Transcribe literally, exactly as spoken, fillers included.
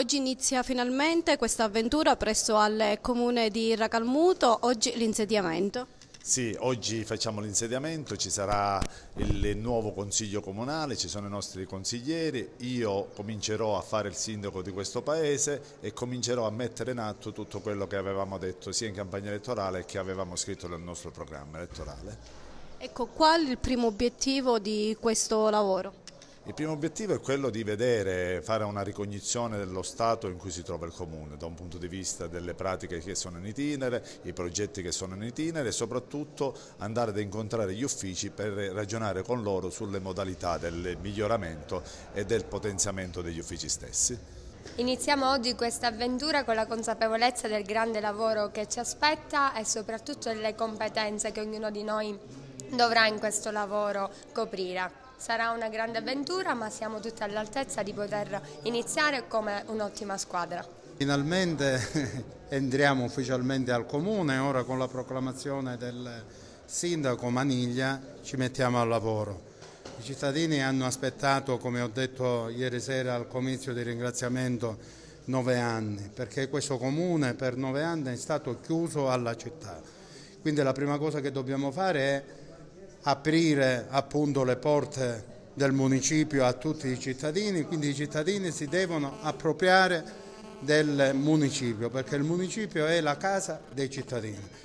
Oggi inizia finalmente questa avventura presso al comune di Racalmuto, oggi l'insediamento. Sì, oggi facciamo l'insediamento, ci sarà il nuovo consiglio comunale, ci sono i nostri consiglieri, io comincerò a fare il sindaco di questo paese e comincerò a mettere in atto tutto quello che avevamo detto sia in campagna elettorale che avevamo scritto nel nostro programma elettorale. Ecco, qual è il primo obiettivo di questo lavoro? Il primo obiettivo è quello di vedere, fare una ricognizione dello stato in cui si trova il comune, da un punto di vista delle pratiche che sono in itinere, i progetti che sono in itinere e soprattutto andare ad incontrare gli uffici per ragionare con loro sulle modalità del miglioramento e del potenziamento degli uffici stessi. Iniziamo oggi questa avventura con la consapevolezza del grande lavoro che ci aspetta e soprattutto delle competenze che ognuno di noi dovrà in questo lavoro coprire. Sarà una grande avventura, ma siamo tutti all'altezza di poter iniziare come un'ottima squadra. Finalmente entriamo ufficialmente al comune, ora con la proclamazione del sindaco Maniglia ci mettiamo al lavoro. I cittadini hanno aspettato, come ho detto ieri sera al comizio di ringraziamento, nove anni, perché questo comune per nove anni è stato chiuso alla città. Quindi la prima cosa che dobbiamo fare è aprire appunto le porte del municipio a tutti i cittadini, quindi i cittadini si devono appropriare del municipio, perché il municipio è la casa dei cittadini.